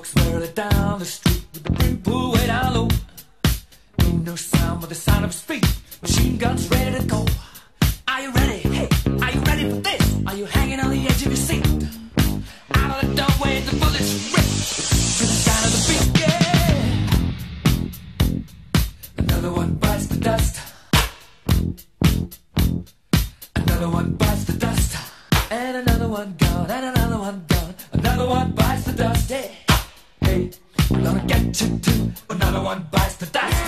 folks whirling down the street with the big pool way down low. Ain't no sound but the sound of speed. Machine guns ready to go. Are you ready? Hey, are you ready for this? Are you hanging on the edge of your seat? Out of the doorway, the bullets rip to the sound of the beat. Yeah. Another one bites the dust. Another one bites the dust. And another one gone. And another one gone. Another one bites the dust. Hey, hey, I'm gonna get you too. Another one bites the dust.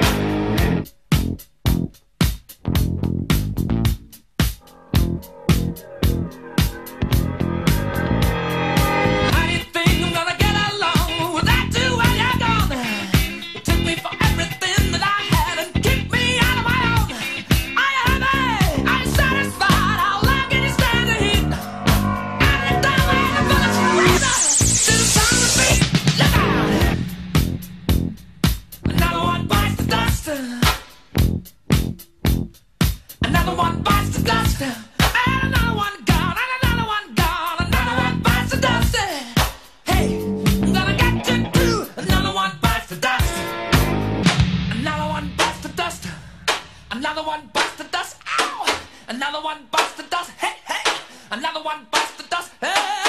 Another one bites the dust, and another one gone, and another one gone. Another one bites the dust. Hey, I'm gonna get you too. Another one bites the dust. Another one bites the dust. Another one bites the dust. Ow! Another one bites the dust. Hey, hey! Another one bites the dust. Hey!